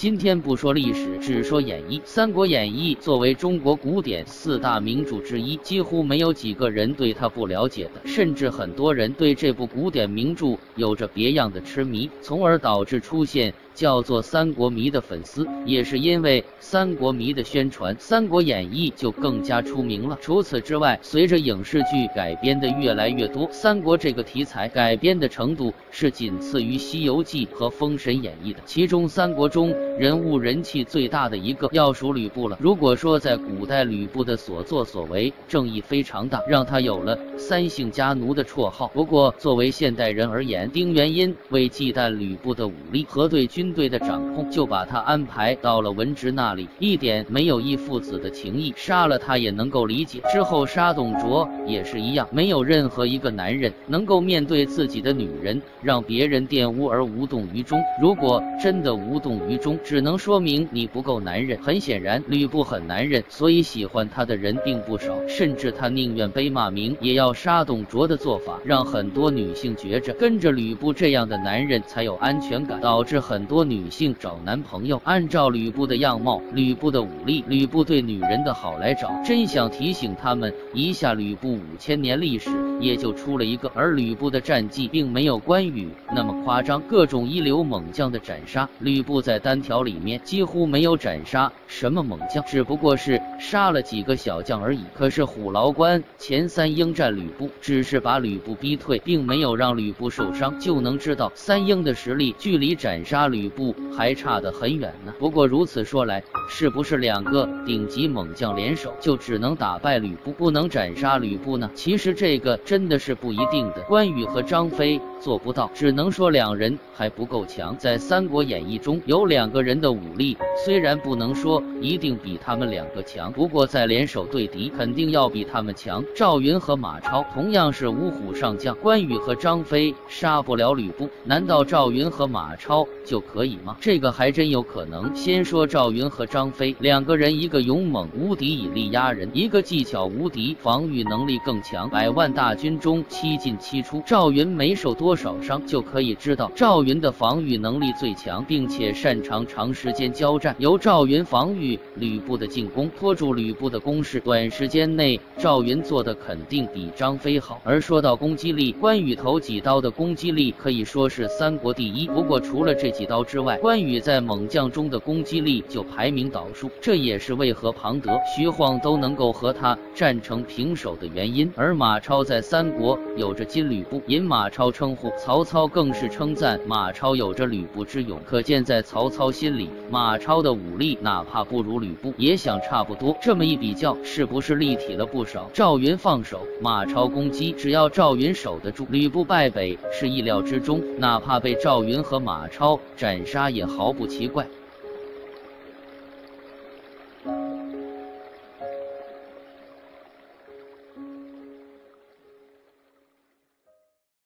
今天不说历史，只说演义。《三国演义》作为中国古典4大名著之一，几乎没有几个人对它不了解的，甚至很多人对这部古典名著有着别样的痴迷，从而导致出现叫做三国迷的粉丝。也是因为三国迷的宣传，《三国演义》就更加出名了。除此之外，随着影视剧改编的越来越多，三国这个题材改编的程度是仅次于《西游记》和《封神演义》的。其中三国中人物人气最大的一个要数吕布了。如果说在古代吕布的所作所为正义非常大，让他有了三姓家奴的绰号。不过作为现代人而言，丁原因为忌惮吕布的武力和对军队的掌控，就把他安排到了文职那里，一点没有义父子的情谊，杀了他也能够理解。之后杀董卓也是一样，没有任何一个男人能够面对自己的女人让别人玷污而无动于衷。如果真的无动于衷，只能说明你不够男人。很显然吕布很男人，所以喜欢他的人并不少，甚至他宁愿背骂名也要杀董卓的做法，让很多女性觉着跟着吕布这样的男人才有安全感，导致很多女性找男朋友按照吕布的样貌、吕布的武力、吕布对女人的好来找。真想提醒他们一下，吕布5000年历史也就出了一个，而吕布的战绩并没有关羽那么夸张，各种一流猛将的斩杀，吕布在单挑里面几乎没有斩杀什么猛将，只不过是杀了几个小将而已。可是虎牢关前3英战吕布，只是把吕布逼退，并没有让吕布受伤，就能知道3英的实力距离斩杀吕布还差得很远呢。不过如此说来，是不是2个顶级猛将联手就只能打败吕布，不能斩杀吕布呢？其实这个真的是不一定的。关羽和张飞做不到，只能说2人还不够强。在《三国演义》中有2个人的武力虽然不能说一定比他们2个强，不过在联手对敌肯定要比他们强。赵云和马超同样是五虎上将，关羽和张飞杀不了吕布，难道赵云和马超就可以吗？这个还真有可能。先说赵云和张飞2个人，一个勇猛无敌以力压人，一个技巧无敌防御能力更强。100万大军中7进7出，赵云没受多少伤就可以知道赵云的防御能力最强，并且擅长长时间交战，由赵云防御吕布的进攻，拖住吕布的攻势。短时间内赵云做的肯定比张飞好。而说到攻击力，关羽头几刀的攻击力可以说是三国第一，不过除了这几刀之外，关羽在猛将中的攻击力就排名倒数，这也是为何庞德、徐晃都能够和他战成平手的原因。而马超在三国有着金吕布，引马超称呼，曹操更是称赞马超有着吕布之勇，可见在曹操心里，马超的武力哪怕不如吕布也想差不多。这么一比较，是不是立体了不少？赵云放手，马超攻击，只要赵云守得住，吕布败北是意料之中，哪怕被赵云和马超斩杀也毫不奇怪。